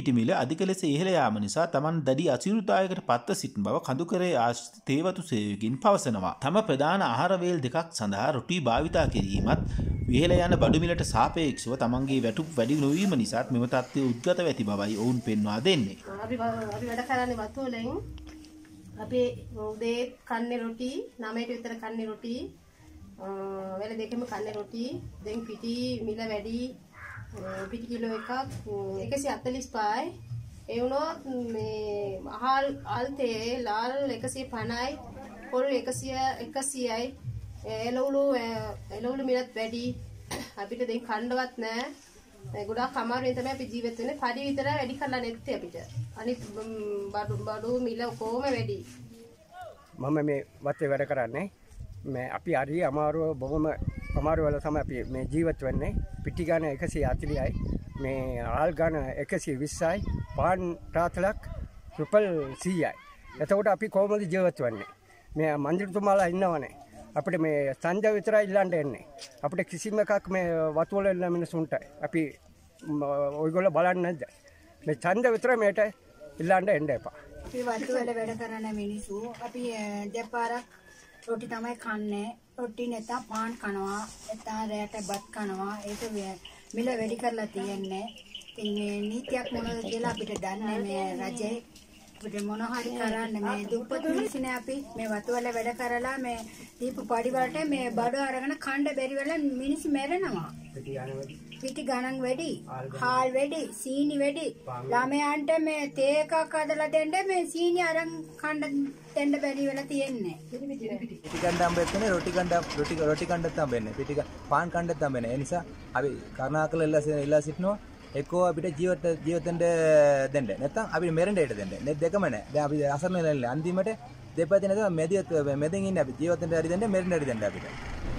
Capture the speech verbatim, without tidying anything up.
පිටි මිල අධික ලෙස ඉහළ යාම නිසා Taman දැඩි අසීරුතාවයකට පත්ව සිටින බව කඳුකරේ ආශ්‍රිත තේවතු සේවකයින් පවසනවා. තම ප්‍රධාන ආහාර වේල් දෙකක් සඳහා රොටි භාවිතා කිරීමත් ඉහළ යන බඩු මිලට සාපේක්ෂව Tamanගේ වැටුප් වැඩි නොවීම නිසා මෙම තත්ත්වය උද්ගත වෙති බවයි ඔවුන් පෙන්වා දෙන්නේ. අපි අපි වැඩ කරන්නේ වතු වලින් අපි උදේ කන්නේ රොටි නවයට විතර කන්නේ රොටි වෙල දෙකම කන්නේ රොටි දැන් පිටි මිල වැඩි පිටි කිලෝ එකක් එකසිය හතළිස් පහයි ඒ වුණොත් මේ අහල් අල්තේ ලාල් එකසිය පනහයි පොල් එකසිය එකසියයි එළවලු එළවලු මිලත් වැඩි අපිට දැන් කණ්ඩවත් නැහැ ගොඩාක් අමාරුවෙන් තමයි අපි ජීවත් වෙන්නේ පරි විතර වැඩි කරලා නැත්තේ අපිට අනිත් බඩු බඩු මිල කොහොම වැඩි මම මේ වත්තේ වැඩ කරන්නේ මේ අපි හරි අමාරුව බොහොම අමාරු වල තමයි අපි මේ ජීවත් වෙන්නේ පිටි ගාන එකසිය හතළිහයි මේ ආල් ගාන එකසිය විස්සයි පාන් තාතලක් රුපියල් සීයයි එතකොට අපි කොහොමද ජීවත් වෙන්නේ මේ මන්දිරතුමාලා ඉන්නවනේ අපිට මේ සංජය විතරයි ඉල්ලන්න එන්නේ අපිට කිසිම එකක් මේ වතු වල ඉන්න මිනිසුන්ට අපි ඔයගොල්ලෝ බලන්නේ නැද්ද මේ ඡන්ද විතර මේට ඉල්ලන්න එන්න එපා අපි වතු වල වැඩ කරන මිනිස්සු අපි දෙපාරක් රොටි තමයි කන්නේ රොටි නැත්නම් පාන් කනවා නැත්නම් රැට බත් කනවා ඒක මිල වැඩි කරලා තියෙන්නේ ඉතින් මේ නීතියක් මොනවද කියලා අපිට දන්නේ මේ රජේ අපිට මොන හරි කරන්න මේ දුප්පත් මිනිස්සුනේ අපි මේ වතු වල වැඩ කරලා මේ දීපු පඩි වලට මේ බඩ අරගෙන කණ්ඩ බැරි වෙලා මිනිස්සු මැරෙනවා පිටි ගණන් වැඩි හාල් වැඩි සීනි වැඩි ළමයන්ට මේ තේ එකක් හදලා දෙන්න මේ සීනි අරන් කන්න දෙන්න බැරි වෙලා තියෙන්නේ පිටි ගන්න හම්බෙන්නේ රොටි ගන්න රොටි රොටි ගන්නත් හම්බෙන්නේ පිටි පාන් කන්නත් හම්බෙන්නේ ඒ නිසා අපි කරුණාකරලා ඉල්ලා ඉල්ලා සිටිනවා එක්කෝ අපිට ජීවිත ජීවිතෙන්ද දෙන්න නැත්නම් අපිට මෙරෙන්ඩේට දෙන්න නේ දෙකම නෑ දැන් අපි අසරණ නෙල්ල අන්තිමට දෙපැත්තේ නැත්නම් මෙදියත් මෙදෙන් ඉන්නේ අපි ජීවිතෙන්ද හරි දෙන්න මෙරෙන්ඩේට දෙන්න අපිට